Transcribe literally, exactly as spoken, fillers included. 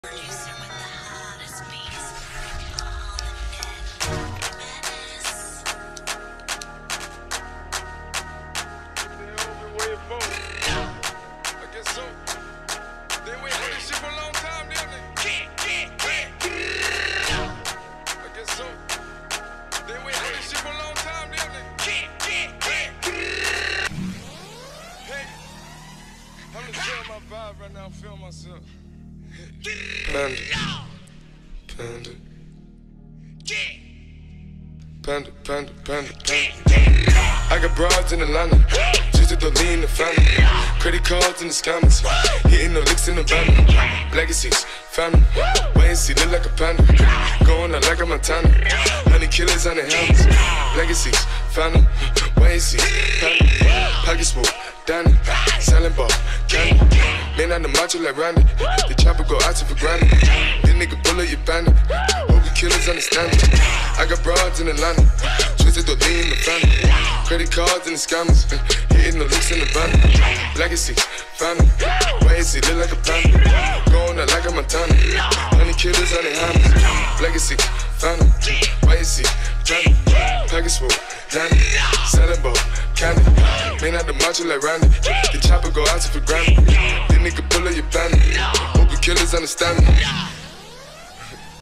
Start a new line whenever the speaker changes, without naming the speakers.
Producer with the hottest beats on the net. Menace.
I guess so. They wait for this shit for a long time, didn't they? I guess so. They wait for this shit for a long time, didn't they? Hey, I'm just feeling my vibe right now. I'm feeling myself. Panda. Panda. Panda, panda, panda, panda. I got broads in Atlanta, just to lean the family. Credit cards in the scammers, hitting no licks in the van. Legacies, family, wait and see, look like a panda. Going out like a Montana, honey killers on the helmets. Legacies, family, wait and see, family. Pockets full, Danny, selling ball, candy. Man on the macho like Randy, the chopper go out to for granted. This nigga bullet, you bandit. Hope you killers understand it. I got broads in Atlanta, twisted the lean in the family. Credit cards and the scammers, hitting the licks in the van. Legacy, family, wait and see, look like a panda. Going out like a Montana, honey killers on the hammers. Legacy, family, wait and see, family. Package full, Danny, selling ball, candy. Man out the macho like Randy, the chopper go out to for granted. This nigga pull up your bandit, hope you killers understand me.